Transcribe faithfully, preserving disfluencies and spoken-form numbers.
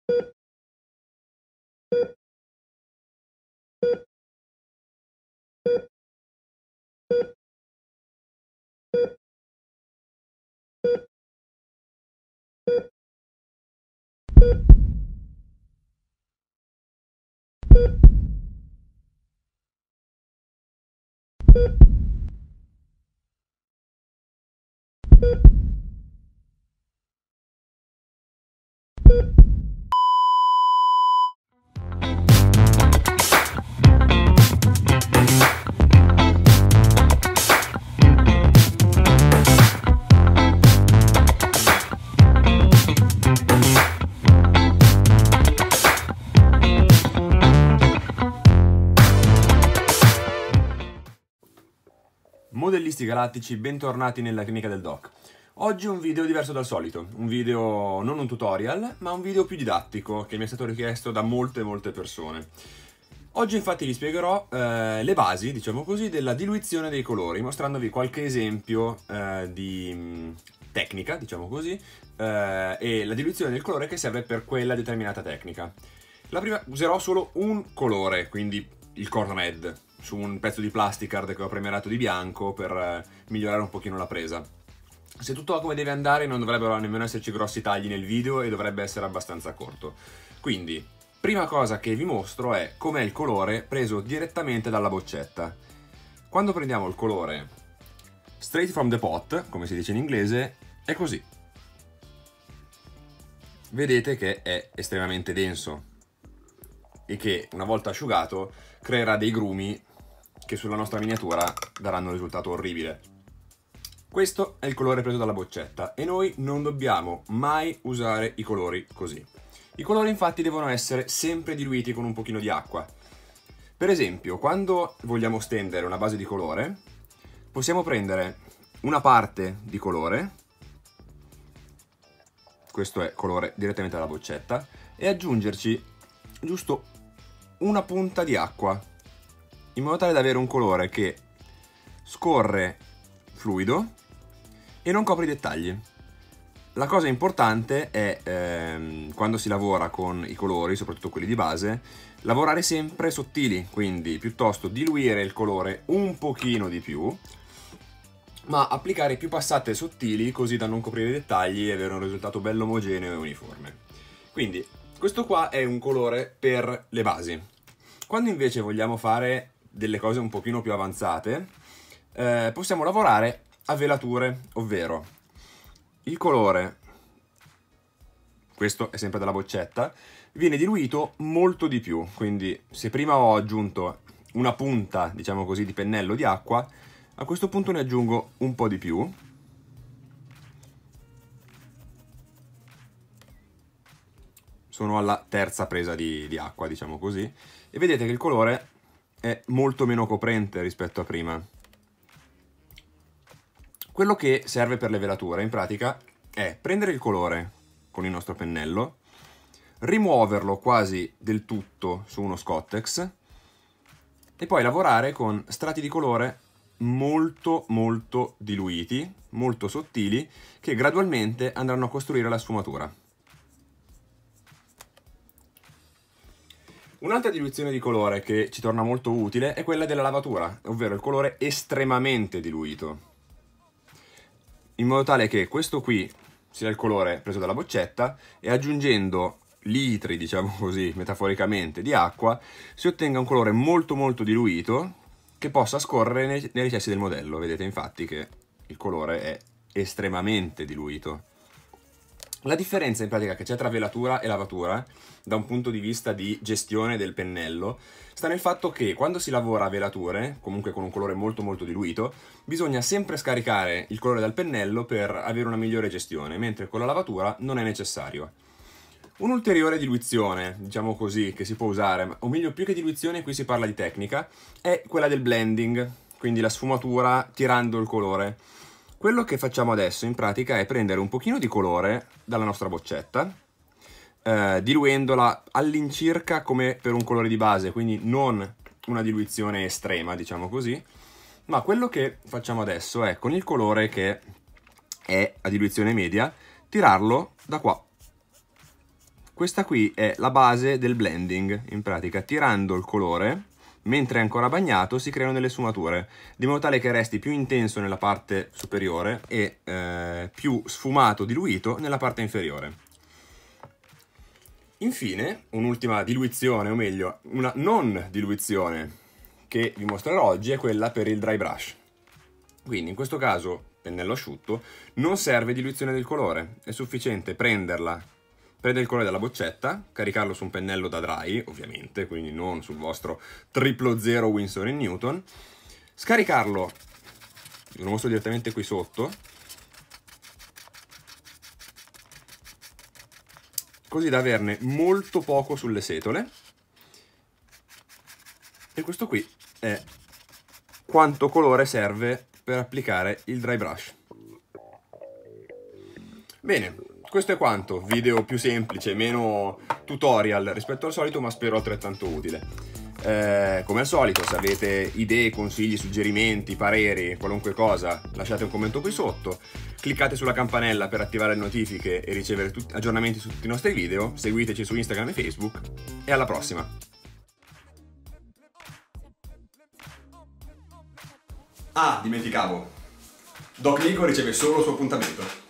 Modellisti galattici, bentornati nella clinica del doc. Oggi un video diverso dal solito, un video non un tutorial, ma un video più didattico che mi è stato richiesto da molte molte persone. Oggi infatti vi spiegherò eh, le basi, diciamo così, della diluizione dei colori, mostrandovi qualche esempio eh, di mh, tecnica, diciamo così, eh, e la diluizione del colore che serve per quella determinata tecnica. La prima userò solo un colore, quindi il Corn Red, su un pezzo di plasticard che ho premerato di bianco per eh, migliorare un pochino la presa. Se tutto va come deve andare non dovrebbero nemmeno esserci grossi tagli nel video e dovrebbe essere abbastanza corto. Quindi, prima cosa che vi mostro è com'è il colore preso direttamente dalla boccetta. Quando prendiamo il colore straight from the pot, come si dice in inglese, è così. Vedete che è estremamente denso e che una volta asciugato creerà dei grumi che sulla nostra miniatura daranno un risultato orribile. Questo è il colore preso dalla boccetta e noi non dobbiamo mai usare i colori così. I colori infatti devono essere sempre diluiti con un pochino di acqua. Per esempio, quando vogliamo stendere una base di colore, possiamo prendere una parte di colore, questo è colore direttamente dalla boccetta, e aggiungerci giusto una punta di acqua, in modo tale da avere un colore che scorre fluido e non copre i dettagli. La cosa importante è, ehm, quando si lavora con i colori, soprattutto quelli di base, lavorare sempre sottili, quindi piuttosto diluire il colore un pochino di più, ma applicare più passate sottili così da non coprire i dettagli e avere un risultato bello omogeneo e uniforme. Quindi questo qua è un colore per le basi. Quando invece vogliamo fare delle cose un pochino più avanzate, eh, possiamo lavorare a velature, ovvero il colore, questo è sempre dalla boccetta, viene diluito molto di più. Quindi se prima ho aggiunto una punta, diciamo così, di pennello di acqua, a questo punto ne aggiungo un po' di più. Sono alla terza presa di, di acqua, diciamo così, e vedete che il colore è molto meno coprente rispetto a prima. Quello che serve per le velature, in pratica, è prendere il colore con il nostro pennello, rimuoverlo quasi del tutto su uno Scottex e poi lavorare con strati di colore molto molto diluiti, molto sottili, che gradualmente andranno a costruire la sfumatura. Un'altra diluizione di colore che ci torna molto utile è quella della lavatura, ovvero il colore estremamente diluito, in modo tale che questo qui sia il colore preso dalla boccetta e aggiungendo litri, diciamo così, metaforicamente, di acqua, si ottenga un colore molto molto diluito che possa scorrere nei, nei recessi del modello. Vedete infatti che il colore è estremamente diluito. La differenza in pratica che c'è tra velatura e lavatura, da un punto di vista di gestione del pennello, sta nel fatto che quando si lavora a velature, comunque con un colore molto molto diluito, bisogna sempre scaricare il colore dal pennello per avere una migliore gestione, mentre con la lavatura non è necessario. Un'ulteriore diluizione, diciamo così, che si può usare, o meglio più che diluizione, qui si parla di tecnica, è quella del blending, quindi la sfumatura tirando il colore. Quello che facciamo adesso in pratica è prendere un pochino di colore dalla nostra boccetta, eh, diluendola all'incirca come per un colore di base, quindi non una diluizione estrema, diciamo così, ma quello che facciamo adesso è con il colore che è a diluizione media, tirarlo da qua. Questa qui è la base del blending, in pratica tirando il colore, mentre è ancora bagnato si creano delle sfumature, di modo tale che resti più intenso nella parte superiore e eh, più sfumato, diluito nella parte inferiore. Infine, un'ultima diluizione, o meglio, una non diluizione che vi mostrerò oggi è quella per il dry brush. Quindi in questo caso, pennello asciutto, non serve diluizione del colore, è sufficiente prenderla, prendere il colore dalla boccetta, caricarlo su un pennello da dry, ovviamente, quindi non sul vostro triplo zero Winsor and Newton, scaricarlo, ve lo mostro direttamente qui sotto, così da averne molto poco sulle setole, e questo qui è quanto colore serve per applicare il dry brush. Bene, questo è quanto, video più semplice, meno tutorial rispetto al solito, ma spero altrettanto utile. Eh, come al solito, se avete idee, consigli, suggerimenti, pareri, qualunque cosa, lasciate un commento qui sotto, cliccate sulla campanella per attivare le notifiche e ricevere aggiornamenti su tutti i nostri video, seguiteci su Instagram e Facebook, e alla prossima! Ah, dimenticavo, Doc Nico riceve solo il suo appuntamento.